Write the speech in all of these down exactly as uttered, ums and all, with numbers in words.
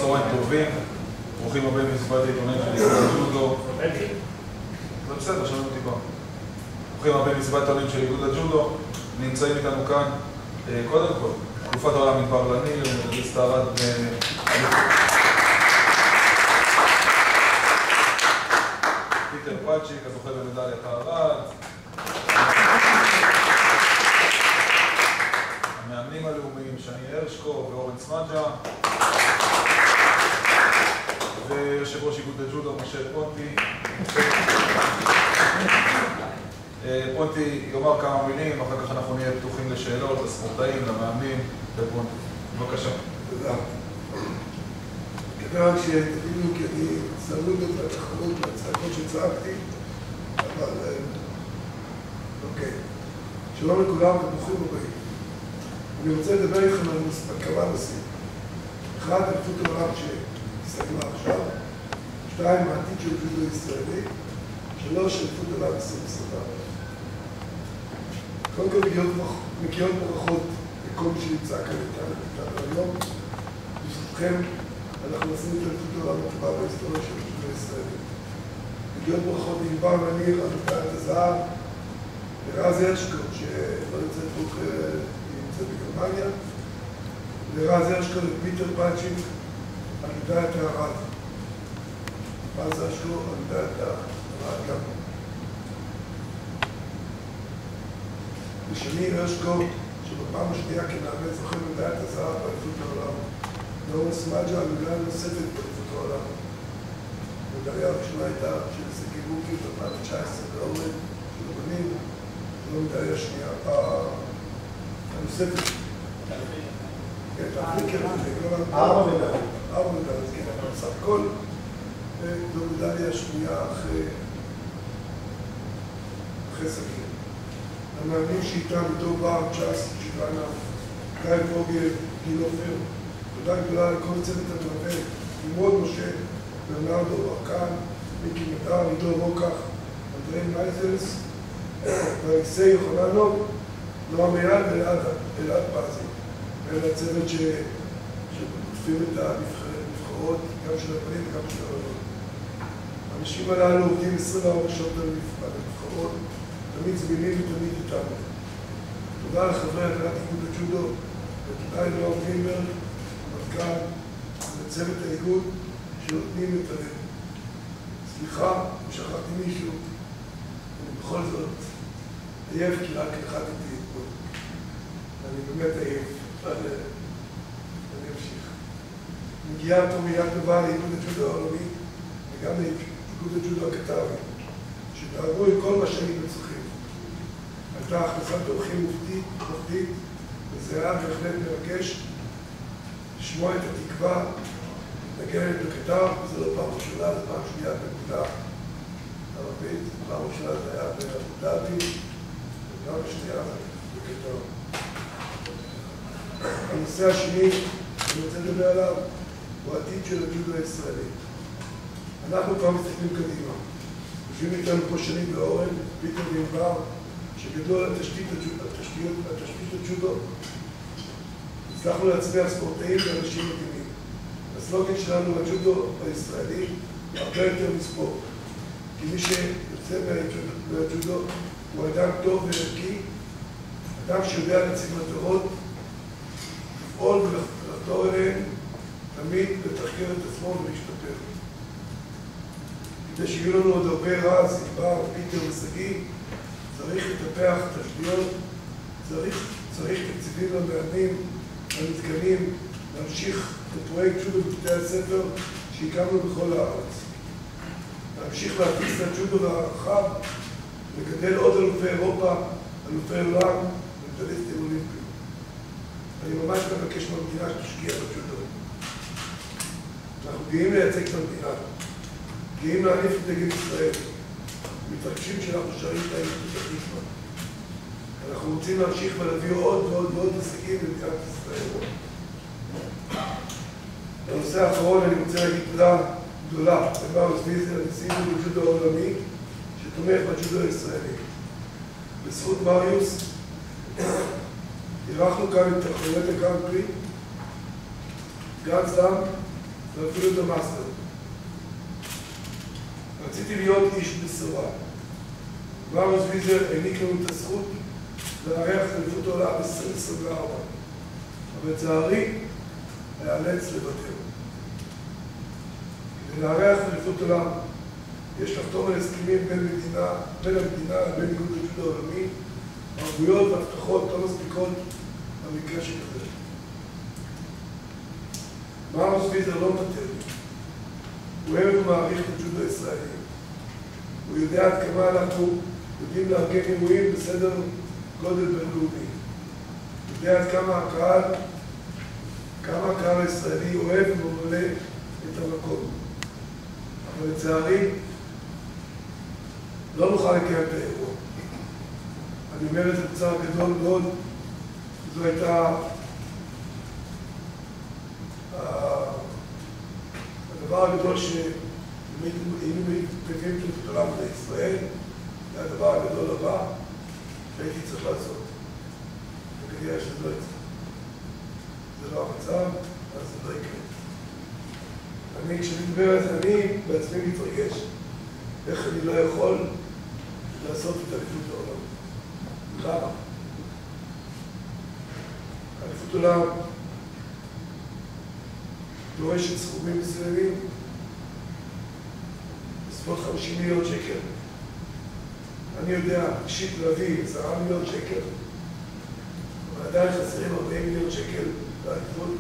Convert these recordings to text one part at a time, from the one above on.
צהריים טובים, ברוכים הבאים למסיבת העיתונאים של איגוד הג'ודו. זה בסדר, שומעים אותי פה. ברוכים הבאים למסיבת העיתונאים של איגוד הג'ודו. נמצאים איתנו כאן, קודם כל, תקופת העולם מדבר לניר, מדליסט הארד פיטר פאצ'יק, הזוכה במדליית הארד. המאמנים הלאומיים, שני הרשקו ואורן סמג'ה, ויושב ראש איגוד הג'ודו, משה פונטי. פונטי יאמר כמה מילים, אחר כך אנחנו נהיה פתוחים לשאלות, לספורטאים, למאמנים, לפונטי. בבקשה. תודה. כדי רק שתבינו, כי אני סלוד את התחרות והצעקות שצעקתי, אבל אוקיי. שלום לכולם וברוכים הבאים. אני רוצה לדבר איתכם על כמה נושאים. אחד, אליפות העולם שהסתכלה עכשיו. שתיים, העתיד של הג'ודו הישראלי. שלוש, אליפות העולם עשרים עשרים וארבע. קודם כל מגיעות ברכות לכל מי שנמצא כאן איתנו היום. ברשותכם, אנחנו עשינו את אליפות העולם הטובה בהיסטוריה של הג'ודו הישראלי. מגיעות ברכות לענבר מניר, על מדליית הזהב, לרז הרשקו, שלא נמצאת פה נמצאת בגרמניה, לרז הרשקו ופיטר פאצ'יק על מדליית הארד. רז הרשקו על מדליית הארד גם. ושני הרשקו, שבפעם השנייה כמאמן זוכה מדליית הזהב באליפות העולם. ואורן סמג'ה על מדליה נוספת באליפות העולם. המדליה הראשונה הייתה של סגי בוקי ב-אלפיים תשע עשרה ואורן של הבנים. זו המדליה השנייה. הנוספת. כן, האפריקר, ארבע מדליה. ארבע מדליה, אז כן, אבל בסך הכל זו מדליה השנייה אחרי אחרי סגי. המאמנים שאיתם דוב בר, צ'אס, צ'יבאנה, גיא פוגל, גיל עופר. תודה גדולה לכל צוות המלווה, נמרוד משה, ברנרדו ברקן, מיקי מדר, עידו רוקח, אנדרי מייזלס, ואליסי יוחננוב, נועם אייל ואלעד פזי. אלה הצוות שתוקפים את הנבחרות, גם של הבנים וגם של הבנות. האנשים הללו עובדים עשרים וארבע שעות על הנבחרות, תמיד זמינים ותמיד איתנו. תודה לחברי הנהלת איגוד הג'ודו, ותודה לנועם וילברג, כאן, לצוות האיגוד, שנותנים את הלב. סליחה, אם שכחתי מישהו, אני בכל זאת עייף כי רק נחתתי אתמול. אני באמת עייף, אבל אני אמשיך. מגיעה פה מיד טובה לאיגוד הג'ודו העולמי, וגם לאיגוד הג'ודו הקטרי, שדאגו עם כל מה שהיינו צריכים. הייתה הכנסת אורחים מופתית, וזה היה בהחלט מרגש, לשמוע את התקווה, נגנת בקטר, זה לא פעם ראשונה, זה פעם שנייה בנקודה ערבית, פעם ראשונה זה היה באבו דאבי, וגם השנייה בקטר. הנושא השני שאני רוצה לדבר עליו הוא העתיד של הג'ודו הישראלי. אנחנו כבר מסתכלים קדימה. יושבים איתנו פה שני ואורן, פיטר וענבר, שגדלו על התשתית הג'ודו. הצלחנו להצביע ספורטאים ואנשים מדהימים. הסלוגן שלנו בג'ודו הישראלי הוא הרבה יותר מספורט. כי מי שיוצא מהג'ודו הוא אדם טוב וערכי, אדם שיודע להציג מטרות, לפעול ולחתור אליהן, תמיד לתחקר את עצמו ולהשתפר. כדי שיהיו לנו עוד הרבה רז, ענבר, פיטר וסגי, צריך לטפח תשתיות, צריך, צריך תקציבים למאמנים, המתקנים, להמשיך את פרויקט ג'ודו בבתי הספר שהקמנו בכל הארץ. להמשיך להפיץ את הג'ודו הרחב, לגדל עוד אלופי אירופה, אלופי עולם ומדליסטים אולימפיים. אני ממש מבקש מהמדינה שתשקיע בג'ודו. אנחנו גאים לייצג את המדינה, גאים להניף את דגל ישראל, מתרגשים שאנחנו שרים את התקווה. אנחנו רוצים להמשיך ולהביא עוד ועוד ועוד הישגים במדינת ישראל. בנושא האחרון אני רוצה להגיד תודה גדולה למריוס ויזל, נשיא איגוד הג'ודו העולמי, שתומך בג'ודו הישראלי. בזכות מריוס, אירחנו כאן את תחרויות הגרנד פרי, גרנד סלאם, ואפילו את המאסטר. רציתי להיות איש בשורה. מרוס ויזר העניק לנו את הזכות לארח אליפות העולם עשרים עשרים וארבע. אבל לצערי, להיאלץ לוותר. כדי לארח אליפות עולם, יש לחתום על הסכמים בין מדינה, בין המדינה לבין איגוד הג'ודו העולמי, ערבויות והבטחות לא מספיקות במקרה שכזה. מרוס ויזר לא מוותר. הוא אוהב ומעריך את הג'ודו הישראלי. הוא יודע עד כמה אנחנו יודעים לארגן אירועים בסדר גודל בינלאומי. הוא יודע עד כמה הקהל, כמה הקהל הישראלי אוהב וממלא את המקום. אבל לצערי, לא נוכל לקיים את האירוע. אני אומר את זה בצער גדול מאוד, זו הייתה הדבר הגדול שהיינו מביאים את העולם לישראל, זה הדבר הגדול הבא שהייתי צריך לעשות. וכנראה שזה לא יצא. זה לא המצב, אז זה לא יקרה. אני, כשאני מדבר על זה, אני בעצמי מתרגש. איך אני לא יכול לעשות את אליפות העולם. למה? אליפות העולם דורשת סכומים מסוימים בסביבות חמישים מיליון שקל. אני יודע, אישית להביא עשרה מיליון שקל, אבל עדיין חסרים ארבעים מיליון שקל לאליפות,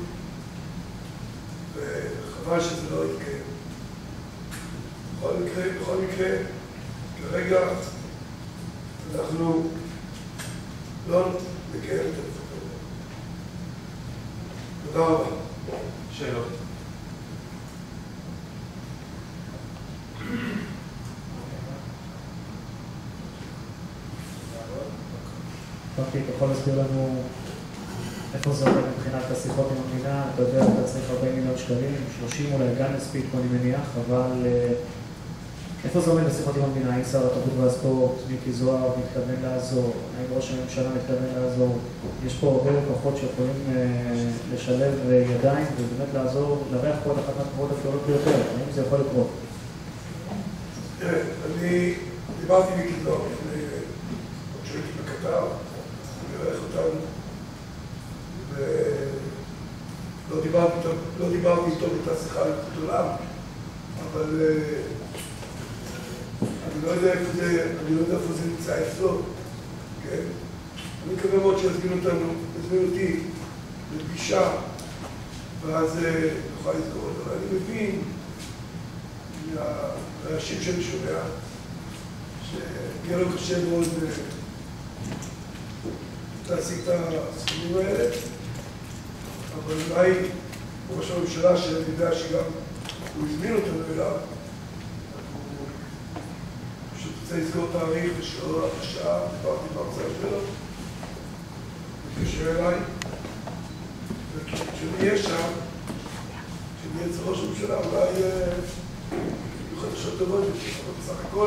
וחבל שזה לא יתקיים. בכל מקרה, בכל מקרה, כרגע אנחנו לא נקיים את אליפות העולם. תודה רבה. שאלות. אתה יכול להסביר לנו איפה זה עובד מבחינת השיחות עם המדינה? אתה יודע, אתה צריך ארבעים מיליון שקלים, שלושים אולי גם מספיק, אני מניח, אבל איפה זה עומד בשיחות עם המדינה? האם שר התרבות והספורט, מיקי זוהר, מתכוון לעזור? האם ראש הממשלה מתכוון לעזור? יש פה הרבה לקוחות שיכולים לשלב ידיים ובאמת לעזור, לארח פה את אחת מהקוחות הגדולות ביותר. האם זה יכול לקרות? תראה, אני דיברתי עם מיקי זוהר לפני, עוד שהייתי בקטר, אני ארח אותנו, ולא דיברתי איתו באותה שיחה גדולה, אבל אני לא יודע איפה זה, אני לא יודע איפה זה נמצא אצלו, כן? אני מקווה מאוד שיזמינו אותנו, יזמינו אותי לפגישה, ואז נוכל לזכור אותו. אבל אני מבין מהאנשים שאני שומע, שיהיה לו קשה מאוד להשיג את הסכומים האלה, אבל אולי ראש הממשלה, שאני יודע שגם הוא הזמין אותנו אליו, הוא פשוט רוצה לסגור תאריך ושלא השעה, דיברתי בהרצאה שלו, התקשר אליי, וכשאני אהיה שם, כשאני אהיה אצל ראש הממשלה, אולי יהיו חדשות טובות, אבל בסך הכל.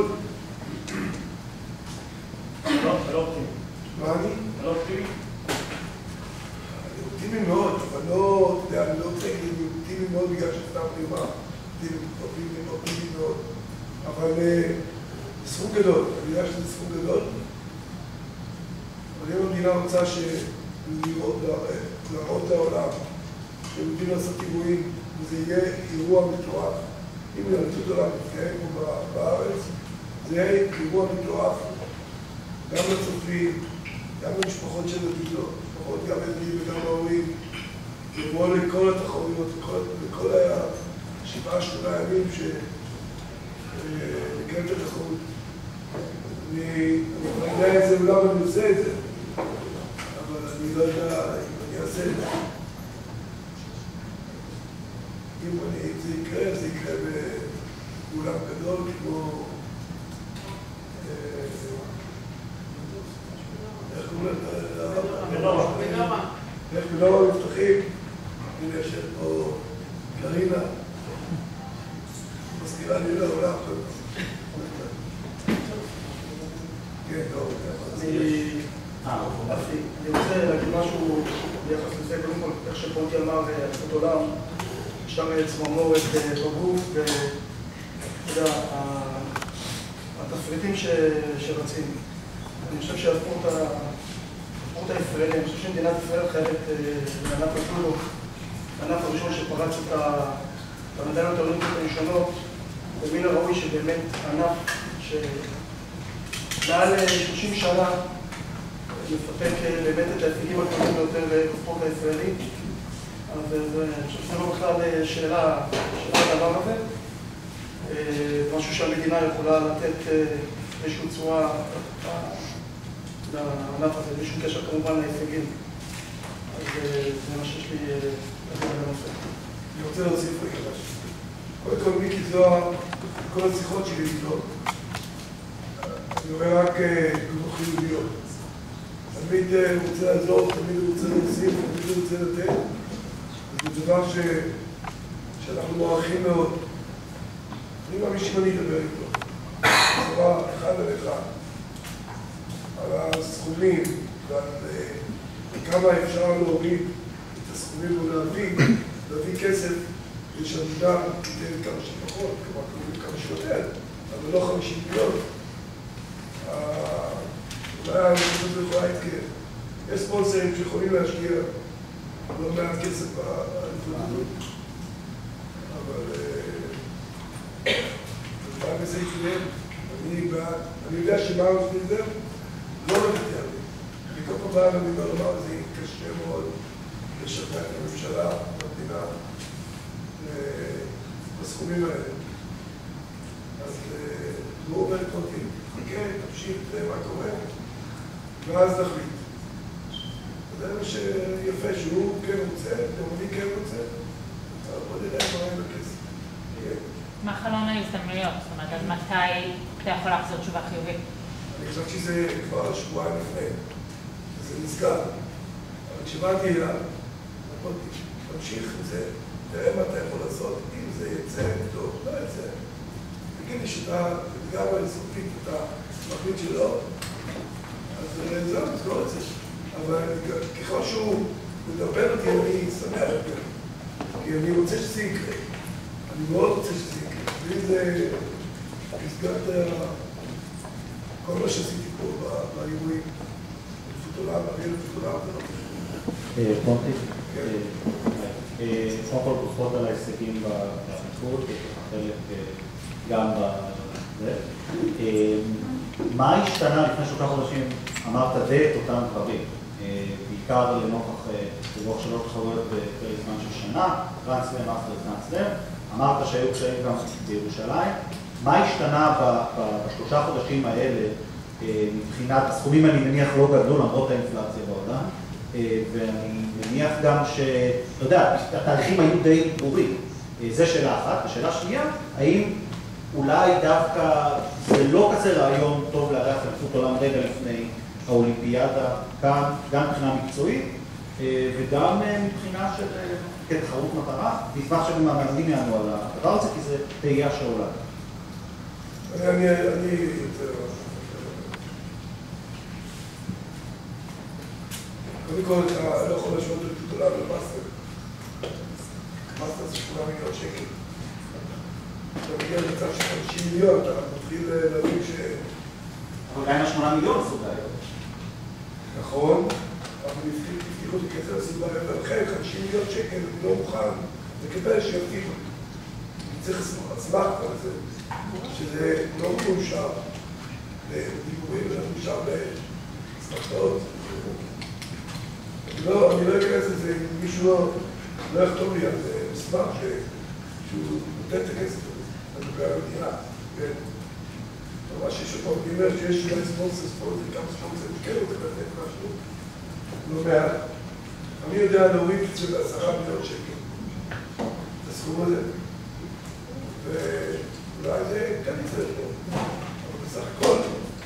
לא אופטימי. מה אני? לא אופטימי? אני אופטימי מאוד, אבל לא, אתה יודע, אני לא רוצה להגיד, אני אופטימי מאוד בגלל שסתם נראה, אופטימי מאוד, אבל זה סכום גדול, אני יודע שזה סכום גדול, אבל אם המדינה רוצה להראות לעולם שהם יודעים לעשות אירועים, וזה יהיה אירוע מטורף, אם אליפות העולם מתקיים פה בארץ, זה יהיה אירוע מטורף, גם לצופים, גם למשפחות של הג'ודו, משפחות גם ילדים וגם ההורים, לבוא לכל התחרויות, לכל השבעה, שמונה ימים שנקיים את התחרות. אני יודע את זה, אולי אני עושה את זה, אבל אני לא יודע אם אני אעשה את זה. אם זה יקרה, זה יקרה באולם גדול, כמו... איך קוראים לזה? בנורא. איך בנורא מפתחים? הנה יושב פה קרינה. מזכירה לי לעולם. כן, טוב. אני רוצה להגיד משהו ביחס לזה, קודם כל, איך שפונטי אמר, אליפות עולם, שם צמרמורת בגוף, ואתה יודע, התפריטים שרצים. אני חושב שהספורט הישראלי, אני חושב שמדינת ישראל חייבת לענף הג'ודו, הענף הראשון שפרץ את המדליות האולימפיות הראשונות, ומן הראוי שבאמת ענף שמעל שלושים שנה מפתק באמת את ההישגים הגדולים ביותר בספורט הישראלי. אז אני חושב שזה לא בכלל שאלה, שאלה הדבר הזה. משהו שהמדינה יכולה לתת איזושהי צורה לענף הזה, בלי שום קשר כמובן להישגים. אז זה מה שיש לי להגיד בנושא. אני רוצה להוסיף רגע משהו. קודם כל, מיקי זוהר, כל השיחות שלי איתו, אני רואה רק תגובות חיוביות. תמיד הוא רוצה לעזור, תמיד הוא רוצה להוסיף, תמיד הוא רוצה לתת. זה דבר שאנחנו מערכים מאוד. אני מאמין שאם אני אדבר איתו, בצורה אחד על אחד, על הסכומים ועל כמה אפשר להוריד את הסכומים ולהביא, להביא כסף כדי שהמדינה תיתן כמה שפחות, כמה שיותר, אבל לא חמישים מיליון. אולי המדינה לא יכולה להתקיים. יש ספונסרים שיכולים להשקיע לא מעט כסף בהתמודדות, אבל מה בזה יקרה? אני יודע שמארק פילדר לא מוותר לי. אני כל פעם בא ואני אומר לומר, זה קשה מאוד לשכנע את הממשלה, במדינה, בסכומים האלה. אז הוא אומר אותי, חכה, תמשיך, תראה מה קורה, ואז נחליט. זה מה שיפה שהוא כן רוצה, גם אני כן רוצה, אבל בוא נראה מה אין בכסף. מה חלון ההזדמנויות? זאת אומרת, אז מתי אתה יכול להחזיר תשובה חיובית? אני חושב שזה כבר שבועיים לפני, זה נסגר. אבל כשבאתי אליו, אמרתי, תמשיך עם זה, תראה מה אתה יכול לעשות, אם זה יצא, טוב, לא יצא. תגיד לי שאתה, גם על סופית, אתה מחליט שלא, אז זהו, תזכור את זה. אבל ככל שהוא מדבר אותי, אני שמח יותר, כי אני רוצה שזה יקרה. אני מאוד רוצה שזה יקרה. ואם זה הסגרת כל מה שעשיתי פה באירועים, בפוטולם, אריאל בפוטולם, זה לא פונטי, קודם כל ברכות על ההישגים בחתכות, חלק גם בזה. מה השתנה לפני שלושה חודשים? אמרת די את אותם דברים, בעיקר לנוכח דיווח שלוש תחרויות בפרק זמן של שנה, גרנד-סלאם, מאסטרס, גרנד-סלאם. אמרת שהיו קשיים גם בירושלים. מה השתנה בשלושה חודשים האלה מבחינת הסכומים, אני מניח לא גדלו למרות האינפלציה בעולם, ואני מניח גם שאתה יודע, התהליכים היו די ברורים. זה שאלה אחת. השאלה שנייה, האם אולי דווקא זה לא כזה רעיון טוב לארח אליפות עולם רגע לפני האולימפיאדה כאן, גם מבחינה מקצועית וגם מבחינה של כתחרות מטרה, נשמח שגם המאמנים יענו על הדבר הזה, כי זה תהייה שעולה. אני יותר... קודם כל, אתה לא יכול לשמוע את הגדולה במאסטר. מאסטר זה שמונה מיליון שקל. אתה מגיע למצב של חמישים מיליון, אתה מתחיל להבין ש... אבל עדיין השמונה מיליון עשו בעיות. נכון, אבל הבטיחו לי כזה עשו בעיות, ולכן חמישים מיליון שקל אני לא מוכן לקבל שיבטיחו. אני צריך אסמך על זה, שזה לא מאושר לדיבורים, אלא מאושר בסמכתאות. לא, אני לא אכנס לזה, אם מישהו לא יכתוב לי על מסמך שהוא נותן את הכסף הזה, לדבר על המדינה, כן? ממש יש אותו, אני אומר שיש אולי ספונסר, ספונסר, כמה ספונסר, כן רוצה לתת משהו, לא מעט. אני יודע להוריד את זה בעשרה מיליון שקל, את הסכום הזה, ואולי זה כן יצא פה, אבל בסך הכל,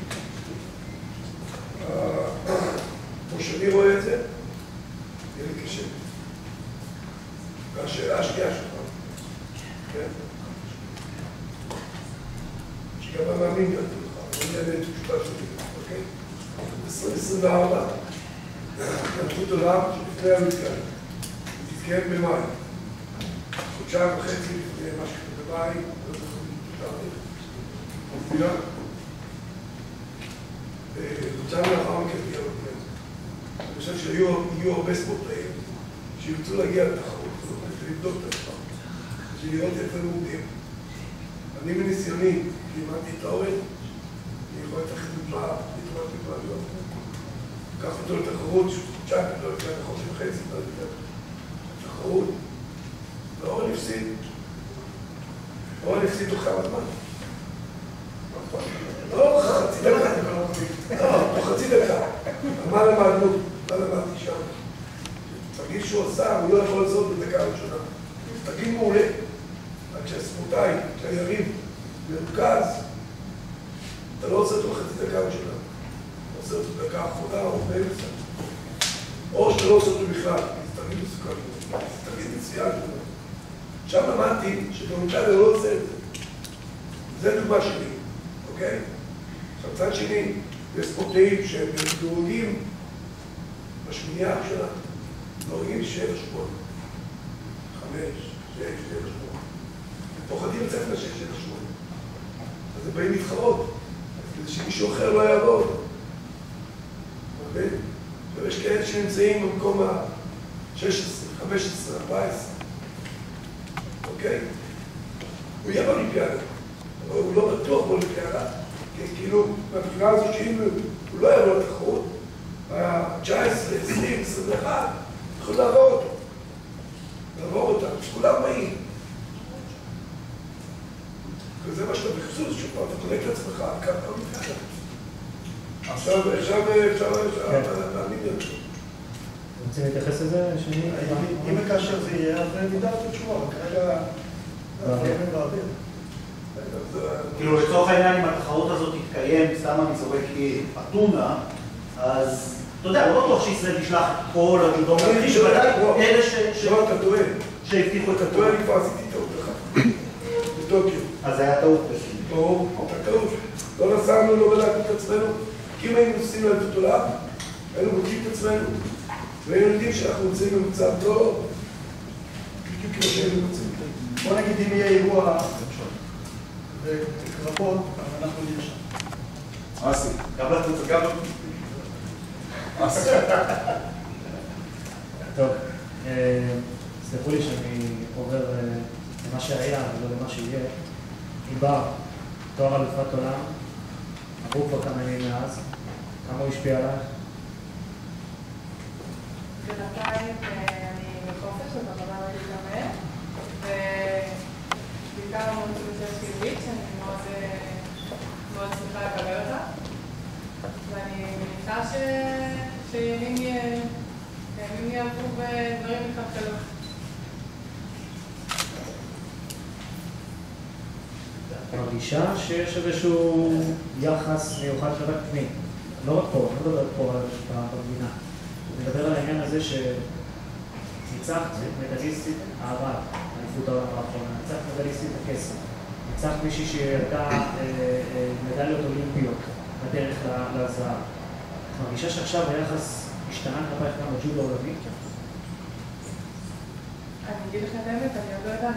כמו שאני רואה את זה, יהיה לי קשה. והשאלה השנייה שלך, כן? שגם המאמין ידעו לך, אני אענה את תשובה שלי, אוקיי? עשרים עשרים וארבע, אליפות עולם שלפני המתקן, תתקיים במאי. חודשיים וחצי לפני מה שקורה בבית, לא זוכר את התאריך, מופיע. וחודשיים לאחר מכן תהיה עוד. אני חושב שיהיו הרבה ספורטאים שירצו להגיע לתחרות, ולבדוק את עצמם, בשביל לראות איפה הם עומדים. אני מניסיוני, לימדתי את האורן, אני יכול לתת דוגמה, להתמדתי בעליות. לקח אותו לתחרות, חודשיים, לא יותר חודש וחצי, לא יותר. תחרות, ואורן הפסיד. אורן הפסיד תוך כמה זמן. לא, חצי דקה. לא, תוך חצי דקה. מה למדנו? מה למדתי שם? תרגיל שהוא עשה, הוא לא יכול לעשות בדקה הראשונה. תרגיל מעולה. רק כשהספורטאי, כשהיריב, מרכז, אתה לא עושה אותו חצי דקה ראשונה. אתה עושה אותו דקה האחרונה או באמצע. או שאתה לא עושה אותו בכלל. זה תרגיל מסוכן. זה תרגיל מצוין. שם למדתי שבמרכז אני לא עושה את זה. זה דוגמה שלי, אוקיי? עכשיו, צד שני, יש ספורטאים שהם דורגים בשמינייה הראשונה. דורגים שבע שמונה. חמש, שש, שבע שמונה. הם פוחדים לצאת לשש, שבע שמונה. אז הם באים להתחרות. כדי שמישהו אחר לא יעבוד. מבין? ויש כאלה שנמצאים במקום ה-שש עשרה, חמש עשרה, ארבע עשרה. אוקיי? הוא יהיה באולימפיאדה. אבל הוא לא בטוח באולימפיאדה. כאילו, מהבחינה הזו שאם הוא לא יבוא לתחרות, ה-תשע עשרה, עשרים, עשרים ואחת, יכול לעבור אותו. לעבור אותם, שכולם באים. וזה מה שאתה בחסות, שפה, אתה קונק את עצמך, כמה באולימפיאדה. עכשיו, עכשיו, עכשיו, עכשיו, להאמין את זה. רוצים להתייחס לזה? אם וכאשר זה יהיה, אז נדע את התשובה, כרגע... באוויר. כאילו לצורך העניין אם התחרות הזאת תתקיים, סתם אני זורק אתונה, אז אתה יודע, לא בטוח שישראל תשלח את כל הג'ודוקאים, שבוודאי אלה שהבטיחו את אתה טועה, אני כבר עשיתי טעות לך. בטוקיו. אז זה היה טעות בסדר. ברור, הייתה טעות. לא נסענו, לא בדקנו את עצמנו, כי אם היינו נוסעים לאליפות עולם, היינו בודקים את עצמנו, והיינו יודעים שאנחנו נמצאים במצב טוב, בדיוק כמו שהיינו נמצאים. בוא נגיד אם יהיה אירוע וקרבות, אז אנחנו נהיה שם. אסי. גם לתת, גם לתת. אסי. טוב, סלחו לי שאני עובר למה שהיה ולא למה שיהיה. ענבר, תואר אלופת עולם, עברו כבר כמה ימים מאז, כמה הוא השפיע עליך? בינתיים אני בחופש, אז אני לא להתאמן, ובעיקר המון תוצאות חיובית, שאני מאוד שמחה לקבל אותה, ואני מניחה שימים יעברו בדברים מתחלחלות. מרגישה שיש איזשהו יחס מיוחד של רק פנים, לא רק פה, אני לא מדבר פה במדינה. אני מדבר על העניין הזה שניצחת מדליסטית הערד, האליפות העולם האחרונה, ניצחת מדליסטית הכסף, ניצחת מישהי שהייתה מדליות אולימפיות בדרך לזהב. את מרגישה שעכשיו היחס השתנה כלפייך גם בג'ודו העולמי? אני אגיד לך את האמת, אני עוד לא יודעת.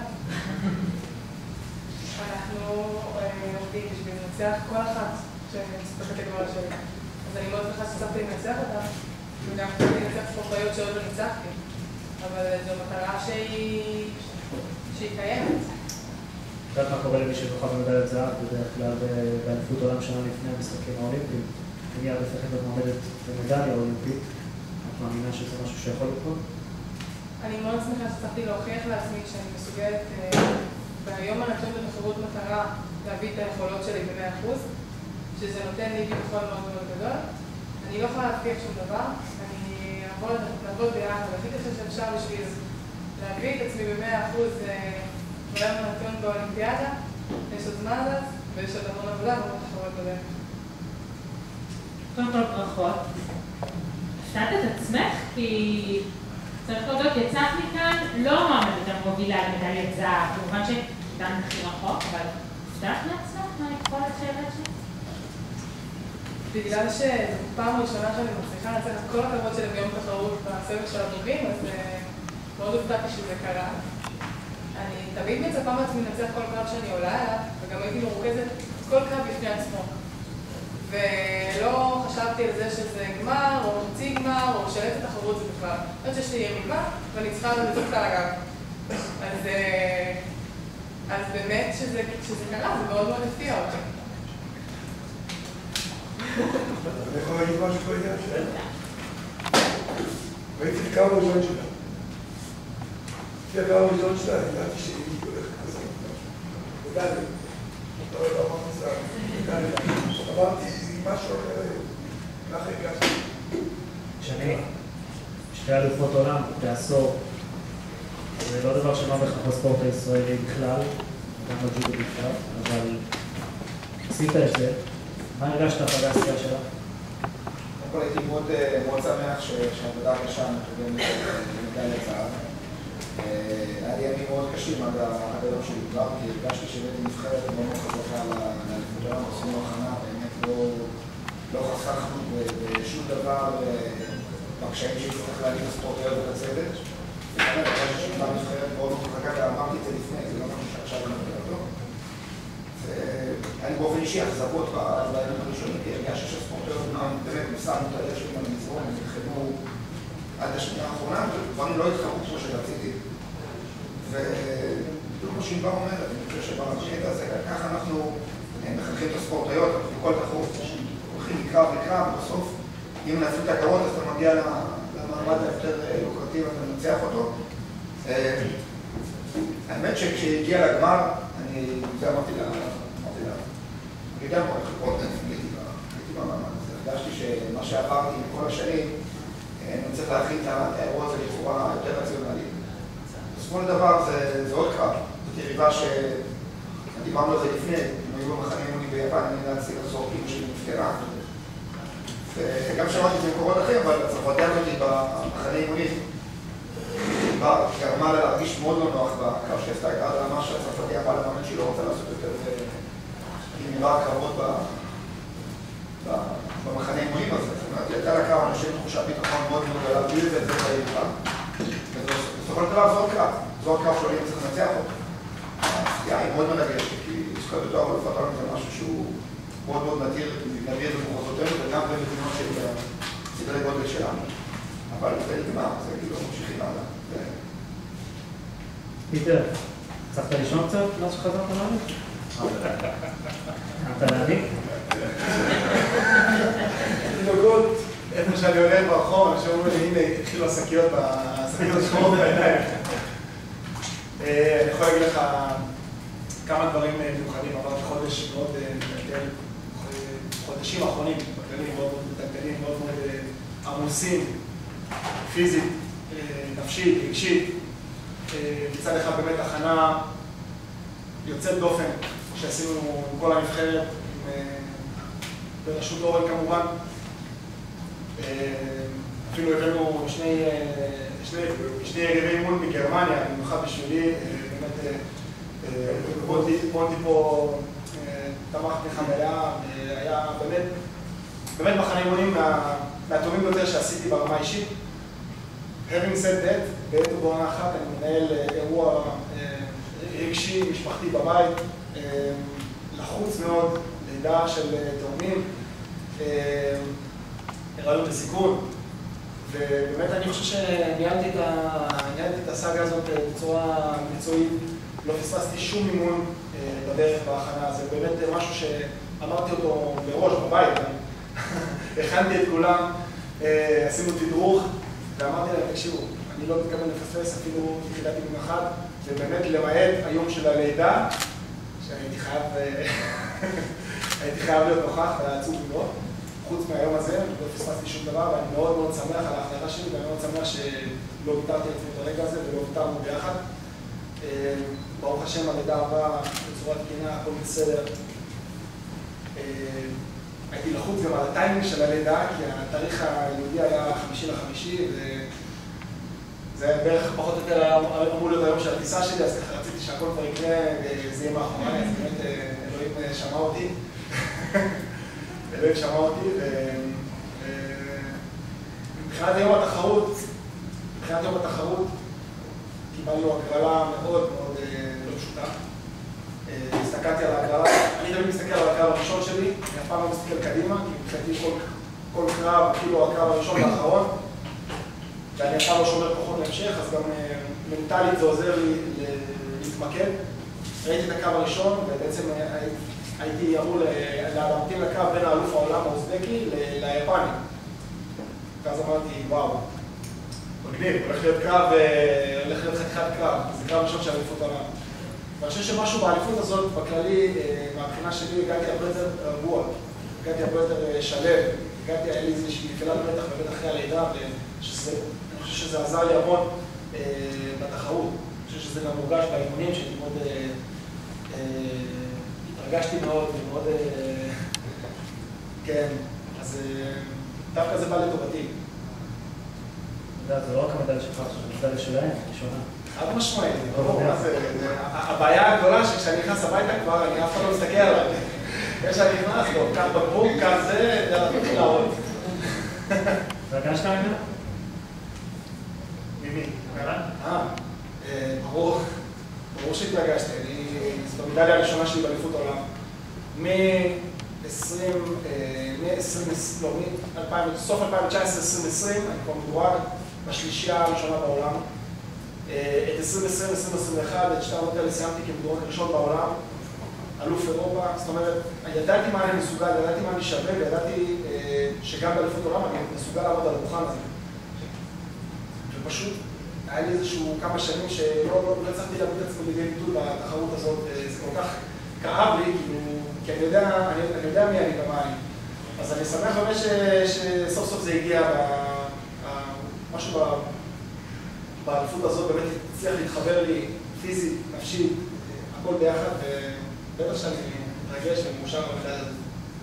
אנחנו עובדים בשביל לנצח כל אחת שנצטרך בקטגוריה שלי. אז אני מאוד שמחה שצריך לנצח אותה, וגם צריכה לנצח ספורטאיות שעוד לא ניצחתי. אבל זו מטרה שהיא קיימת. את יודעת מה קורה למי שזוכה במדליית זהב, בדרך כלל באליפות עולם שנה לפני המשחקים האולימפיים, מיד הופכת להיות מועמדת במדליה אולימפית. את מאמינה שזה משהו שיכול לקרות? אני מאוד שמחה שצריכתי להוכיח לעצמי שאני מסוגלת ביום הנתון בתחרות מטרה להביא את היכולות שלי ב-מאה אחוז, שזה נותן לי ביטחון מאוד מאוד גדול. אני לא יכולה להבטיח שום דבר, אני אעבוד ביחד, הכי קשה שאפשר בשביל להביא את עצמי ב-מאה אחוז ביום הנתון באולימפיאדה. יש עוד זמן אז, ויש עוד המון עבודה ועוד תחרות בדרך. קודם כל ברכות. הפתעת את עצמך כי צריך להודות, יצאת מכאן לא מעמדת המובילה למדליית זהב, כמובן שכאן הכי רחוק, אבל הפתעת מעצמך מהיכולת שהבאת שם? בגלל שזו פעם ראשונה שאני מצליחה לנצח את כל הכבוד שלי ביום תחרות בסבב של הדוברים, אז מאוד הופתעתי שזה קרה. אני תמיד מצפה מעצמי לנצח כל קרב שאני עולה אליו, וגם הייתי מרוכזת כל קרב בפני עצמו. ולא חשבתי על זה שזה גמר, או חצי גמר, או שאלת התחרות זה בכלל. לא חושבת שיש לי יריבה, ואני צריכה לדפוק אותה על הגב. אז, אז באמת שזה, שזה קרה, זה מאוד מאוד הפתיע אותי. אני יכול להגיד משהו בעניין שלה? ראיתי את הקרב הראשון שלה. לפי הקרב הראשון שלה, ידעתי שהיא הולכת כזה. ודאי, לא אמרתי זה, אמרתי, משהו אחר היום. ככה הגעתי. שני, שתי אלופות עולם בעשור. זה לא דבר שנוע בכך בספורט הישראלי בכלל, גם בג'ודו בכלל, אבל עשית את זה. מה הרגשת אחרי העשייה שלה? קודם כל הייתי מאוד שמח שהעבודה הקשה מתקדמת למדליית זהב. היה לי ימים מאוד קשים עד היום שלי, כי הרגשתי שהבאתי נבחרת מאוד מאוד חזקה לאליפות העולם, עשינו הכנה, באמת לא חסכנו בשום דבר בקשיים שהצטרך להגיד לספורטאיות ולצוות. ובאמת, הרגשתי שהייתה נבחרת מאוד מאוד חזקה, ואמרתי את זה לפני, זה לא משהו שעכשיו אני מדבר אותו. היה לי באופן אישי אכזבות בימים הראשונים, כי הרגשתי שהספורטאיות באמת מסענו את הלב שלנו למזרון, הם נלחמו עד השנייה האחרונה, ודברים לא התחרו כמו שרציתי. וכמו שענבר אומרת, אני חושב שבקטע הזה, ככה אנחנו מחנכים את הספורטאיות, אנחנו כל תחרות הולכים מקרב לקרב, ובסוף, אם נעשו את הקרות, אז אתה מגיע למעמד היותר לוקרטיבי, אתה מנצח אותו. האמת שכשהגיע לגמר, אני, זה אמרתי לה, אמרתי לה, אני גם פה לחכות, הייתי במעמד הזה, הרגשתי שמה שעברתי מכל השנים, אני צריך להכין את האירוע הזה בצורה יותר רציונלית. בסופו של דבר זה עוד קרב, זאת יריבה שדיברנו על זה לפני, אם היו במחנה אימוני ביפן, אני נאלצתי לחזור כאילו שהיא נפטרה. וגם שמעתי את זה במקורות אחרים, אבל הצרפתיה אותי במחנה אימוני, גרמה לה להרגיש מאוד לא נוח בקרב שעשתה, הייתה רמה שהצרפתיה באה למאמן שהיא לא רוצה לעשות יותר נראה הקרבות במחנה אימונים הזה. זאת אומרת, הייתה לקרב אנשים תחושת ביטחון מאוד מאוד גדולה, בלי לזה את זה ביריבה. בסופו של דבר זה עוד קרב, זה עוד קרב שעולים צריך לנצח אותו. הסטייה היא מאוד מרגשת, כי זכות בתואר ולפת העולם זה משהו שהוא מאוד מאוד נדיר במחוזותינו, וגם במדינות של סדרי גודל שלנו. אבל זה נגמר, זה כאילו ממשיכים הלאה. פיטר, הצלחת לישון קצת מה שחזרת לנו? אתה להניק? תינוקות, איפה שאני הולך ברחוב, אנשים אומרים לי, הנה, התחילו השקיות שחורות בעיניים. אני יכול להגיד לך כמה דברים מיוחדים, עברתי חודש מאוד מטלטל, חודשים האחרונים, בכללים מאוד מאוד מטלטלים, מאוד מאוד עמוסים, פיזית, נפשית, רגשית. מצד אחד באמת הכנה יוצאת דופן שעשינו עם כל הנבחרת, בראשות אורן כמובן. אפילו הבאנו שני, שני, שני יריבי אימון מגרמניה, במיוחד בשבילי, באמת פונטי פה תמך תמיכה מלאה, היה באמת, באמת מחנה אימונים מה, מהטובים ביותר שעשיתי ברמה אישית. Having said that, בעת ובעונה אחת אני מנהל אירוע רגשי, משפחתי בבית, לחוץ מאוד, לידה של תאומים, הריון בסיכון, ובאמת אני חושב שניהלתי את הסאגה הזאת בצורה מקצועית, לא פספסתי שום אימון בדרך בהכנה, זה באמת משהו שאמרתי אותו מראש בבית, הכנתי את כולם, עשינו תדרוך, ואמרתי להם, תקשיבו, אני לא מתכוון לפספס אפילו יחידת אימון אחת, ובאמת למעט היום של הלידה, שהייתי חייב, הייתי חייב להיות נוכח, והיה עצוב מאוד. חוץ מהיום הזה, לא פספסתי שום דבר, ואני מאוד מאוד שמח על ההחלטה שלי, ואני מאוד שמח שלא ויתרתי לעצמי את הרגע הזה, ולא ויתרנו ביחד. ברוך השם, הלידה עברה בצורה תקינה, הכל בסדר. הייתי לחוץ גם על הטיימינג של הלידה, כי התאריך היהודי היה חמישי לחמישי, וזה היה בערך פחות או יותר אמור להיות היום של הטיסה שלי, אז ככה רציתי שהכל כבר יקרה וזה יהיה מאחורי, אז באמת אלוהים שמע אותי. אלוהים שמע אותי, ומבחינת היום התחרות, מבחינת היום התחרות, קיבלנו הגרלה מאוד מאוד לא פשוטה. הסתכלתי על ההגרלה, אני תמיד מסתכל על הקרב הראשון שלי, אני אף פעם לא מסתכל קדימה, כי מבחינתי כל קרב, כאילו הקרב הראשון והאחרון, ואני אף פעם לא שומר כוחות להמשך, אז גם מנטלית זה עוזר לי להתמקד. ראיתי את הקרב הראשון, ובעצם הייתי אמור להמתין לקרב בין האלוף העולם האוזבקי ליפני. ואז אמרתי, וואו, מגניב, הולך להיות קרב, הולך להיות חתיכת קרב, זה קרב ראשון של אליפות העולם. ואני חושב שמשהו באליפות הזאת, בכללי, מהבחינה שלי, הגעתי הרבה יותר רגוע, הגעתי הרבה יותר שלב, הגעתי, היה לי איזושהי נפילת מתח ובטח אחרי הלידה, ואני חושב שזה עזר לי המון בתחרות. אני חושב שזה גם מורגש באימונים, שהייתי מאוד, התרגשתי מאוד, ומאוד, כן, אז דווקא זה בא לטובתי. אתה יודע, זה לא רק המדל שלך, זה המדל שלהם, ראשונה. חד משמעית, ברור, הבעיה הגדולה שכשאני נכנס הביתה כבר, אני אף פעם לא מסתכל עליו. יש שאני נכנס, לא, כך בקבוק, כך זה, יאללה, תתחיל לעבוד. הרגשת ממנו? ממי? אה, ברור, ברור שהתרגשתי. אני, זו המדליה הראשונה שלי באליפות העולם. מ-עשרים, לא, מסוף אלפיים תשע עשרה עשרים עשרים, אני כבר מדורג בשלישייה הראשונה בעולם. את עשרים עשרים עשרים עשרים ואחת, את שתי העונות האלה סיימתי כמדורג הראשון בעולם, אלוף אירופה, זאת אומרת, ידעתי מה אני מסוגל, ידעתי מה אני שווה, וידעתי שגם באליפות העולם אני מסוגל לעמוד על הדוכן הזה. ופשוט, היה לי איזשהו כמה שנים שלא הצלחתי להביא את עצמי לידי ביטוי בתחרות הזאת, זה כל כך כאב לי, כי אני יודע מי אני ומה אני. אז אני שמח באמת שסוף סוף זה הגיע, משהו באליפות הזאת באמת הצליח להתחבר לי פיזית, נפשית, הכל ביחד, ובטח שאני מתרגש ומאושר במדליה הזאת.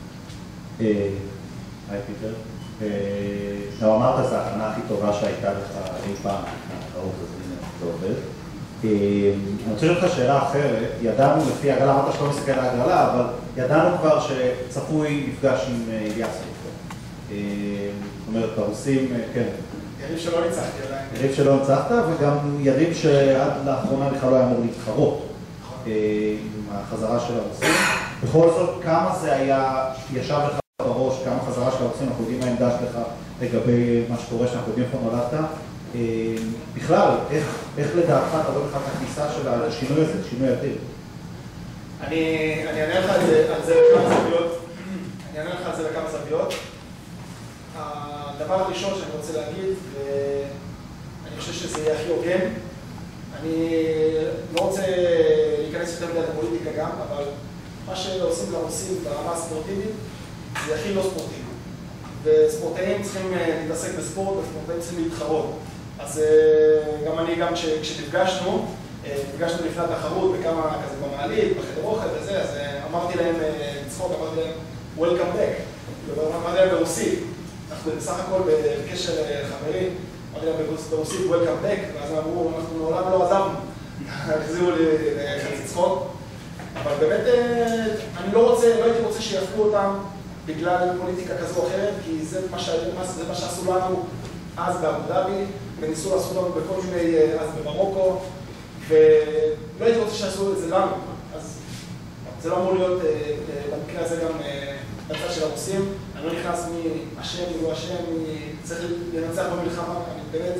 היי פיטר, אתה אמרת, זו ההכנה הכי טובה שהייתה לך אי פעם, התחרות הזאת, זה עובד. אני רוצה לשאול לך שאלה אחרת, ידענו לפי הגרלה, אמרת שאתה לא מסתכל על הגרלה, אבל ידענו כבר שצפוי מפגש עם אליאס. זאת אומרת, הרוסים, כן. יריב שלא ניצחתי עדיין. יריב שלא ניצחת, וגם יריב שעד לאחרונה בכלל לא היה אמור להתחרות עם החזרה של הרוסים. בכל זאת, כמה זה היה, ישב לך בראש, כמה חזרה של הרוסים, אנחנו יודעים מה העמדה שלך לגבי מה שקורה, שאנחנו יודעים איפה נולדת. בכלל, איך לדעתך אתה רואה לך את הכניסה של השינוי הזה, שינוי אדיר? אני אענה לך על זה בכמה זוויות. אני אענה לך על זה בכמה זוויות. הדבר הראשון שאני רוצה להגיד, ואני חושב שזה יהיה הכי הוגן, אני לא רוצה להיכנס יותר מדי לפוליטיקה גם, אבל מה שעושים לרוסים ברמה הספורטיבית זה הכי לא ספורטיבי. וספורטאים צריכים להתעסק בספורט, וספורטאים צריכים להתחרות. אז גם אני, גם כשנפגשנו, נפגשנו לפני התחרות בכמה כזה במעלית, בחדר אוכל וזה, אז אמרתי להם, לצחוק, אמרתי להם, Welcome back, אמרתי להם ברוסית. אנחנו בסך הכל בקשר חברי, אמרתי להם ברוסית Welcome back, ואז אמרו, אנחנו מעולם לא עזבנו. החזירו לי חצי צחוק. אבל באמת, אני לא רוצה, לא הייתי רוצה שיפקו אותם בגלל פוליטיקה כזו או אחרת, כי זה מה שעשו לנו אז באבו דאבי, וניסו לעשות לנו בכל מיני, אז במרוקו, ולא הייתי רוצה שעשו את זה לנו. אז זה לא אמור להיות במקרה הזה גם בצד של הרוסים. אני לא נכנס מי אשם, מי לא אשם, מי צריך לנצח במלחמה, אני באמת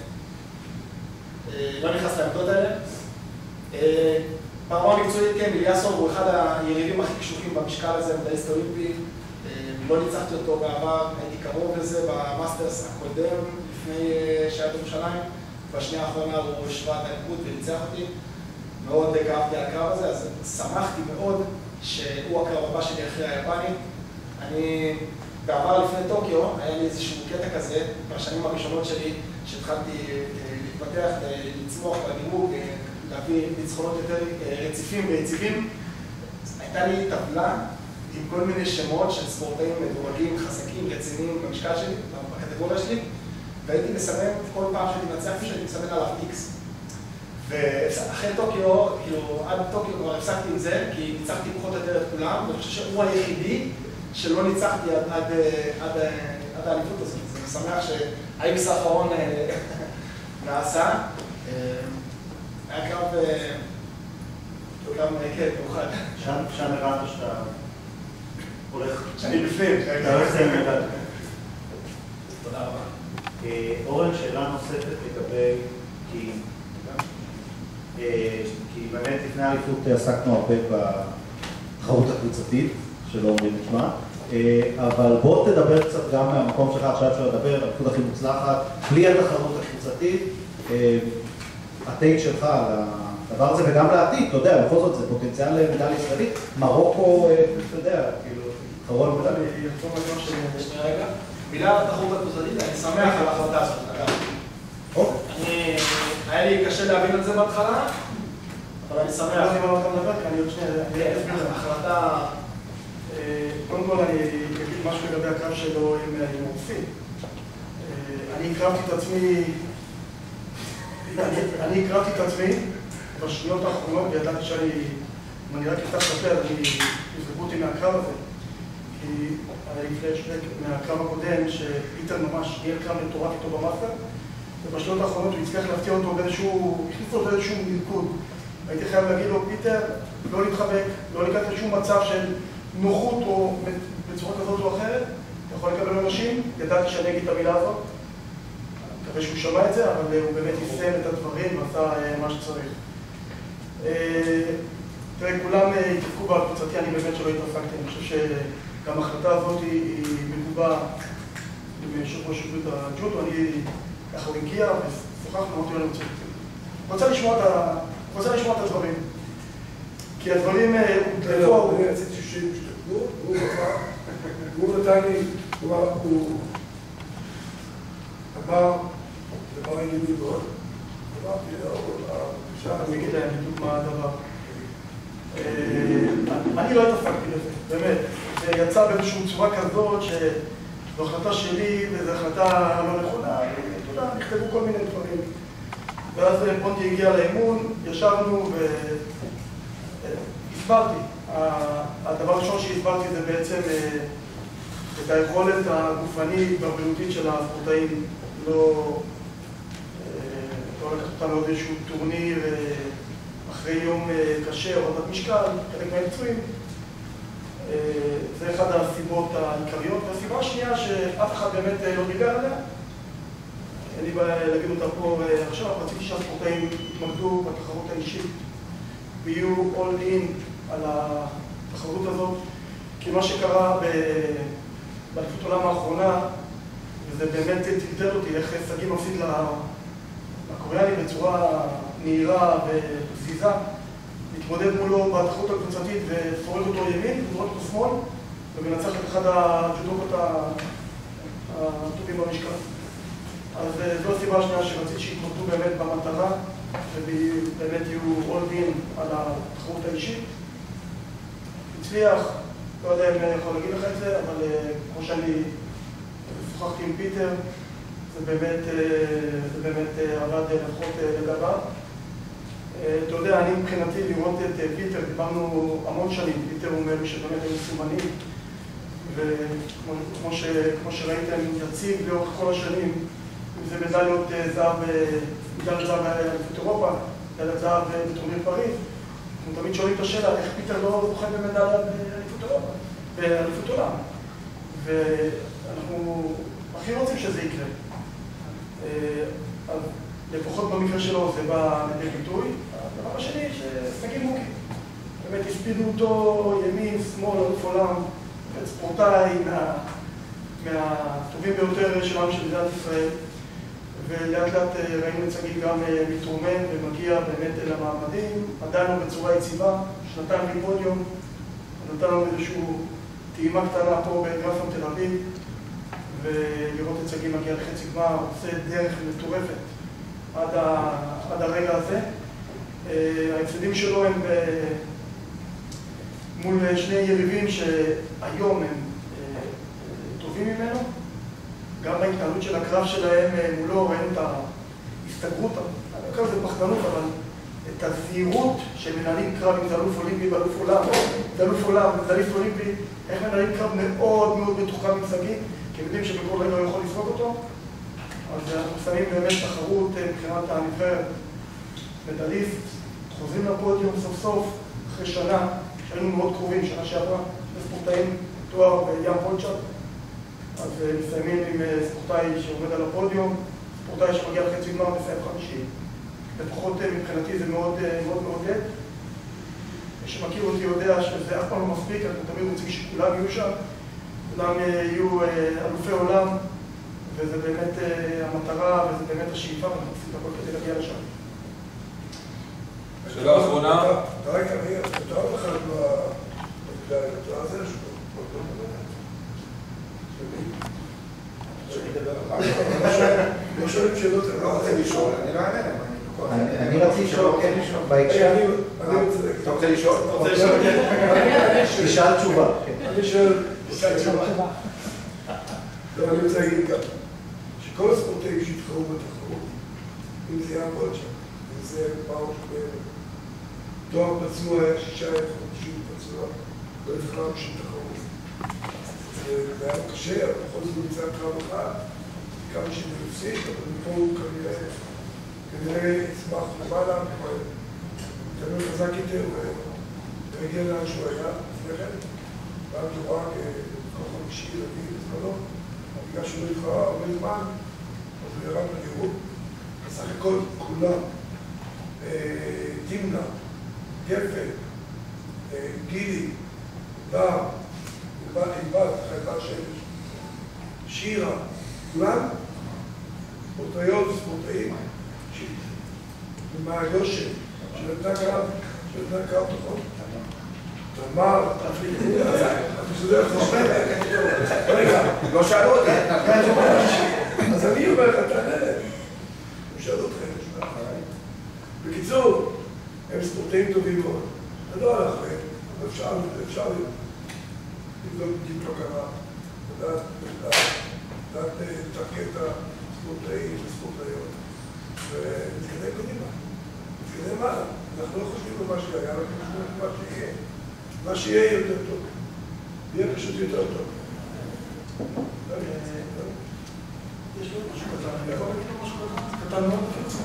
לא נכנס לעמדות האלה. ברמה המקצועית, כן, אליאסוב הוא אחד היריבים הכי קשוחים במשקל הזה, מדליסט אולימפי. לא ניצחתי אותו בעבר, הייתי קרוב לזה במאסטרס הקודם, לפני שהיה בירושלים. בשנייה האחרונה הוא השווה את האליפות וניצח אותי. מאוד כאבתי על הקרב הזה, אז שמחתי מאוד שהוא הקרב הבא שלי אחרי היפני. אני, בעבר לפני טוקיו, היה לי איזשהו קטע כזה, בשנים הראשונות שלי, שהתחלתי להתפתח, לצמוח בדירוג, להביא ניצחונות יותר רציפים ויציבים. הייתה לי טבלה עם כל מיני שמות של ספורטאים מדורגים, חזקים, רציניים במשקל שלי, בקטגוריה שלי, והייתי מסמן כל פעם שאני מנצח, שהייתי מסמן עליו איקס. ואחרי טוקיו, כאילו, עד טוקיו כבר הפסקתי עם זה, כי ניצחתי פחות או יותר את כולם, ואני חושב שהוא היחידי שלא ניצחתי עד האליפות הזאת. אז אני שמח שהאיקס האחרון נעשה. כן, מאוחד. שם הבנת שאתה הולך... שאני בפנים. אתה הולך לסיים מדד. תודה רבה. אורן, שאלה נוספת לגבי... כי... כי באמת לפני האליפות עסקנו הרבה בתחרות הקבוצתית, שלא אומרים נשמע, אבל בוא תדבר קצת גם מהמקום שלך עכשיו אפשר לדבר, האליפות הכי מוצלחת, בלי התחרות הקבוצתית, הטייק שלך על הדבר הזה וגם לעתיד, אתה יודע, בכל זאת זה פוטנציאל למדליה ישראלית, מרוקו, אתה יודע, כאילו, חרון מדליה. אני אחזור למה שני רגע. מילה על התחרות הקבוצתית, אני שמח על ההחלטה הזאת, אגב. אני, היה לי קשה להבין את זה בהתחלה, אבל אני שמח. אני לא יודע מה אתה מדבר, כי אני עוד שנייה, אני אסביר לכם, החלטה, קודם כל אני אגיד משהו לגבי הקרב שלו עם מורפי. אני הקרבתי את עצמי, אני הקרבתי את עצמי בשניות האחרונות, וידעתי שאני, אם אני רק אפתח את הפה, אז יזרקו אותי מהקרב הזה. כי היה לי פלשבק מהקרב הקודם, שפיטר ממש ניהל קרב מטורף איתו במאסטר, ובשנות האחרונות הוא הצליח להפתיע אותו באיזשהו, הכניס אותו באיזשהו מלכוד. הייתי חייב להגיד לו, פיטר, לא להתחבק, לא לקחת לשום מצב של נוחות או בצורה כזאת או אחרת, אתה יכול לקבל אנשים, ידעתי שאני אגיד את המילה הזאת, אני מקווה שהוא שמע את זה, אבל הוא באמת יישם את הדברים ועשה מה שצריך. תראה, כולם התעסקו בקבוצתי, אני באמת שלא התעסקתי, אני חושב שגם ההחלטה הזאת היא מגובה עם יושב ראש איגוד הג'ודו, אני ככה הוא הגיע ושוחחנו, אמרתי לו, רוצה לשמוע את הדברים. כי הדברים הודלפו, אני רציתי שישתתפו, הוא בחר, הוא נתן לי, כלומר, הוא אמר, דבר הגידי מאוד, אמרתי לו, אני אגיד להם בדיוק מה הדבר. אני לא התעסקתי לזה, באמת. זה יצא באיזושהי צורה כזאת שזו החלטה שלי וזו החלטה לא נכונה, אתה יודע, נכתבו כל מיני דברים. ואז פונטי הגיע לאימון, ישבנו והסברתי. הדבר הראשון שהסברתי זה בעצם את היכולת הגופנית והבריאותית של הספורטאים, לא לקחת אותם לעוד איזשהו טורניר אחרי יום קשה, הורדת משקל, חלק מהפצועים. זה אחד הסיבות העיקריות. והסיבה השנייה שאף אחד באמת לא דיבר עליה, אין לי בעיה להגיד אותה פה עכשיו, רציתי שהספורטאים יתמקדו בתחרות האישית ויהיו all in על התחרות הזאת, כי מה שקרה באליפות העולם האחרונה, וזה באמת טלטל אותי, איך שגיא מפסיד לקוריאני בצורה מהירה ופזיזה, מתמודד מולו בתחרות הקבוצתית ופורק אותו ימין, ופורק אותו שמאל, ומנצח את אחד הג'ודוקות הטובים במשקל. אז זו הסיבה השנייה שרציתי שיתמקדו באמת במטרה, ובאמת יהיו all in על התחרות האישית. הצליח, לא יודע אם אני יכול להגיד לך את זה, אבל כמו שאני שוחחתי עם פיטר, זה באמת, זה באמת עבד לפחות לגביו. אתה יודע, אני מבחינתי לראות את פיטר, דיברנו המון שנים, פיטר הוא מאלו שבאמת היו מסומנים, וכמו שראיתם, יציב לאורך כל השנים, אם זה מדליות זהב, מדליות זהב באליפות אירופה, מדליות זהב בטורניר פריז, אנחנו תמיד שואלים את השאלה, איך פיטר לא זוכה במדליה באליפות אירופה, באליפות עולם. ואנחנו הכי רוצים שזה יקרה. אז לפחות במקרה שלו זה בא לידי ביטוי. הדבר השני, ששגיא מוקי. באמת הספידו אותו ימין, שמאל, אלוף עולם, ספורטאי מהטובים ביותר שלנו של מדינת ישראל. ולאט לאט ראינו את שגיא גם מתרומן ומגיע באמת אל המעמדים. עדיין לא בצורה יציבה, שנתיים מפודיום. נתן לנו איזושהי טעימה קטנה פה בגרפון תל אביב. ולראות את שגיא מגיע לחצי גמר, עושה דרך מטורפת עד, ה... עד הרגע הזה. ההפסדים שלו הם ב... מול שני יריבים שהיום הם טובים ממנו. גם בהתנהלות של הקרב שלהם מולו ראינו את ההסתגרות, הקרב זה פחדנות, אבל את הזהירות שמנהלים קרב עם זה אלוף אולימפי ואלוף עולם, זה אלוף עולם, זה אלוף אולימפי, איך מנהלים קרב מאוד מאוד מתוחכם עם שגיא, כי הם יודעים שבכל רגע הוא יכול לסרוק אותו. אז אנחנו שמים באמת תחרות מבחינת הנבחרת, מדליסט, חוזרים לפודיום סוף סוף, אחרי שנה, שהיינו מאוד קרובים, שנה שעברה, ספורטאים תואר בים פולצ'אט, אז מסיימים עם ספורטאי שעומד על הפודיום, ספורטאי שמגיע לחצי גמר מסיים חמישי. לפחות מבחינתי זה מאוד מאוד מעודד. מי שמכיר אותי יודע שזה אף פעם לא מספיק, אנחנו תמיד רוצים שכולם יהיו שם, כולם יהיו אלופי עולם, וזה באמת המטרה וזה באמת השאיפה, ואנחנו עושים את הכל כדי להגיע לשם. שאלה אחרונה. אתה רק אני, אתה עוד אחד בגלל, אתה הזה לשכו. לא שואלים שאלות, אני לא רוצה לשאול, אני לא אענה להם. אני רציתי לשאול, כן, בהקשר. אתה רוצה לשאול? אתה רוצה לשאול, כן. תשאל תשובה. אני שואל, לא, אני רוצה להגיד גם, שכל הספורטאים שהתחרו בתחרות, אם זה ים פולצ'אט, אם זה פעם שבין, תואר פצוע היה שישה חודשים פצוע, לא נבחר בשביל תחרות. זה היה קשה, אבל בכל זאת נמצא קרב אחד, כמה שזה נפסיק, אבל מפה הוא כנראה, כנראה יצמח למעלה, כנראה חזק יותר, והגיע לאן שהוא היה לפני כן, ואז הוא רק כוח חמישי ילדים בזמנו, בגלל שהוא לא התחרה הרבה זמן, אז הוא ירד לדירות. בסך הכל כולם, תמנה, גפן, גילי, בר, עיבד, חייבת שמש, שירה, כולם ספורטאיות וספורטאים, ומהגושן, שנתנה קרב, שנתנה קרב תחום. תאמר, המסודר חושבת, רגע, לא שאלו אותי. אז אני אומר לך, תענה להם. הם שאלו אתכם. בקיצור, הם ספורטאים טובים מאוד. זה לא הלך להם, אבל אפשר לבדוק בדיוק לא קרה. לדעת לתקן את הספורטאים וספורטאיות. ונתקדם קדימה. נתקדם הלאה. אנחנו לא חושבים במה שהיה, אנחנו חושבים במה שיהיה. מה שיהיה יותר טוב. יהיה פשוט יותר טוב. יש לי משהו קטן, אני יכול להגיד לו משהו קטן? קטן מאוד?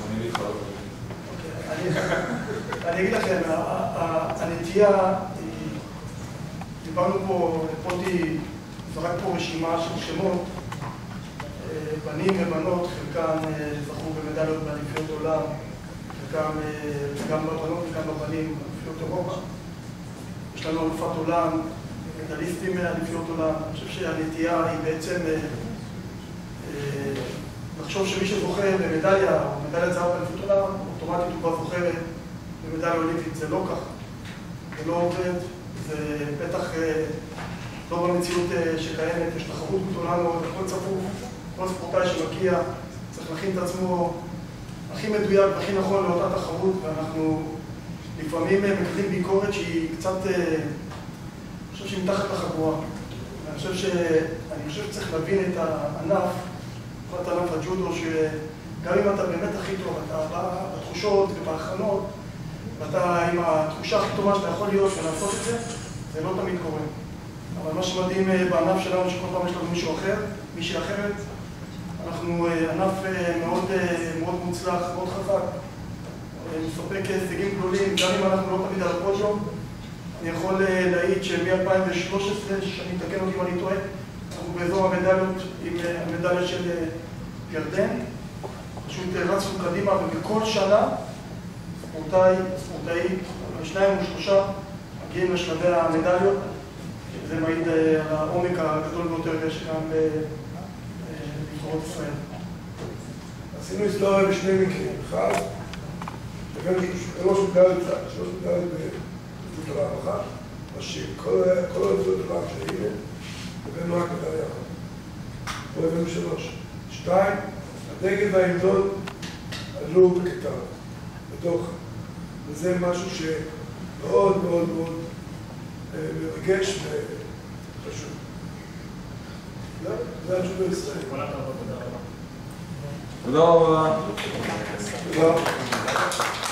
אני אגיד לכם, הנטייה, דיברנו פה, פוטי זרק פה רשימה של שמות, בנים ובנות, חלקם זכו במדליות באליפויות עולם, חלקם גם בבנות וגם בבנים, באליפויות אירופה. יש לנו אלופת עולם, מדליסטים מאליפויות עולם. אני חושב שהנטייה היא בעצם לחשוב שמי שזוכה במדליה או מדליית זהב באליפות עולם, אוטומטית הוא כבר זוכה במדליה אולימפית. זה לא ככה. זה לא עובד, זה בטח לא במציאות שקיימת. יש תחרות גדולה מאוד, הכל צפוף, כל ספורטאי שמגיע צריך להכין את עצמו הכי מדויק והכי נכון לאותה תחרות, ואנחנו לפעמים מקבלים ביקורת שהיא קצת, אני חושב שהיא מתחת לחגורה. אני חושב ש... אני חושב שצריך להבין את הענף, את ענף הג'ודו, שגם אם אתה באמת הכי טוב, אתה בתחושות ובהכנות, ואתה עם התחושה הכי טובה שאתה יכול להיות ולעשות את זה, זה לא תמיד קורה. אבל מה שמדהים בענף שלנו, שכל פעם יש לנו מישהו אחר, מישהי אחרת, אנחנו ענף מאוד, מאוד מוצלח, מאוד חזק. מספק הישגים גדולים, גם אם אנחנו לא תמיד על הפודיום. אני יכול להעיד שמ-אלפיים ושלוש עשרה, שאני מתקן אותי אם אני טועה, אנחנו באזור המדליות עם המדליה של ירדן. פשוט רצנו קדימה, ובכל שנה ספורטאי, ספורטאי, שניים או שלושה מגיעים לשלבי המדליות. זה מעיד על העומק הגדול ביותר שקיים בנבחרות ישראל. עשינו היסטוריה בשני מקרים. אחד, הבאנו שלוש מדליות, שלוש מדליות באליפות עולם אחת, מה שכל האליפות עולם שהיינו, הבאנו רק מדליה אחת. פה הבאנו שלוש. שתיים, הדגל וההמנון עלו בקטר, בדוחה. וזה משהו שמאוד מאוד מאוד מרגש וחשוב. זה התשובה הישראלית. תודה רבה. תודה.